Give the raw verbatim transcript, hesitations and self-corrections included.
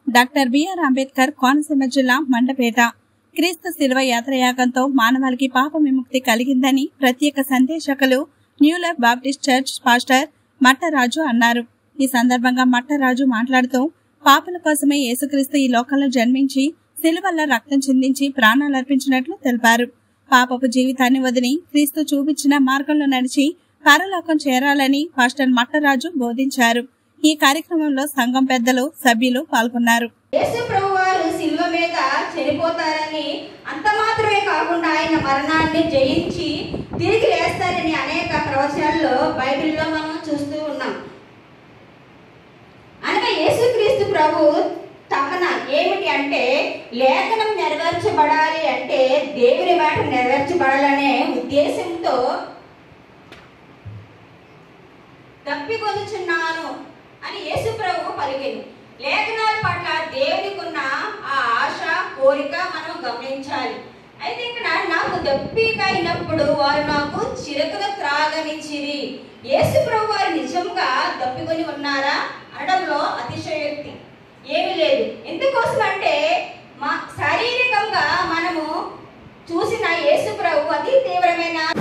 Doctor BR Ambedkar Konaseema జిల్లా మండపేట. క్రీస్తు శిలువ యాత్రయాగంతో మానవాళికి పాప విముక్తి కలిగిందని ప్రత్యేక సందేశకులు New Life Baptist Church pastor Mattaraju అన్నారు. ఈ సందర్భంగా మట్టరాజు మాట్లాడుతూ పాపల కోసమే యేసుక్రీస్తు ఈ లోకంలో జన్మించి శిలువల్ల రక్తం చిందించి ప్రాణాలర్పించినట్లు తెలిపారు. పాపపు జీవితాన్ని వదిలి క్రీస్తు చూపించిన మార్గంలో నడిచి పరలోకం చేరాలని పాస్టర్ మట్టరాజు బోధించారు. ఈ కార్యక్రమంలో సంఘం పెద్దలు, సభ్యులు పాల్గొన్నారు. యేసు ప్రభువారు శిలువ మీద చనిపోతారని, అంత మాత్రమే కాకుండా ఆయన మరణాన్ని జయించి తిరిగి లేస్తారని అనేక ప్రవచనాల్లో బైబిల్లో మనం చూస్తూ ఉన్నాం. అనగా యేసుక్రీస్తు ప్రభు తపన ఏమిటి అంటే, లేఖనం నెరవేర్చబడాలి అంటే దేవుని మాట నెరవేర్చబడాలనే ఉద్దేశంతో తప్పికొనుచున్నాను అని యేసు ప్రభు పలికింది. లేఖనాల పట్ల దేవునికి ఉన్న ఆ ఆశ, కోరిక మనం గమనించాలి. అయితే ఇక్కడ నాకు దప్పిక అయినప్పుడు వారు నాకు చిరకును త్రాగనిచ్చిరి. యేసు ప్రభు వారు నిజంగా దప్పికొని ఉన్నారా అనడంలో అతిశయోక్తి ఏమీ లేదు. ఎందుకోసం అంటే మా శారీరకంగా మనము చూసిన యేసు ప్రభు అతి తీవ్రమైన